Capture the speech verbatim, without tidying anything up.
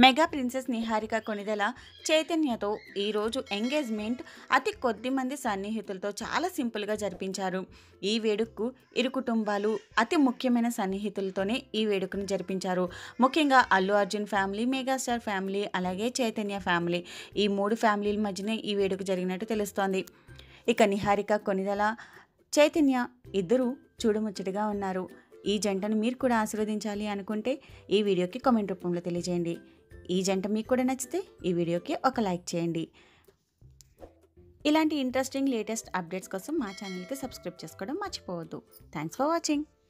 Mega princess Niharika Konidela చైతన్యతో ఈరోజు engagement అతి కొద్ది మంది సన్నిహితులతో చాలా సింపుల్గా జరిపించారు. ఈ వేడుకకు ఇరు కుటుంబాలు అతి ముఖ్యమైన సన్నిహితులతోనే ఈ వేడుకను జరిపించారు. ముఖ్యంగా Allu Arjun family, megastar family, అలాగే చైతన్య ఫ్యామిలీ, ఈ మూడు ఫ్యామిలీల మధ్యనే ఈ వేడుక జరిగినట్టు తెలుస్తోంది. ఇక నిహారిక కొణిదెల, చైతన్య ఇద్దరు చూడముచ్చటగా ఉన్నారు. ఈ జంటను మీరు కూడా ఆశీర్వదించాలి అనుకుంటే ఈ వీడియోకి కామెంట్ రూపంలో తెలియజేయండి. ఈ జంట మీకు కూడా నచ్చితే ఈ వీడియోకి ఒక లైక్ చేయండి. ఇలాంటి ఇంట్రెస్టింగ్ లేటెస్ట్ అప్డేట్స్ కోసం మా ఛానల్కి సబ్స్క్రైబ్ చేసుకోవడం మర్చిపోవద్దు. Thanks for watching.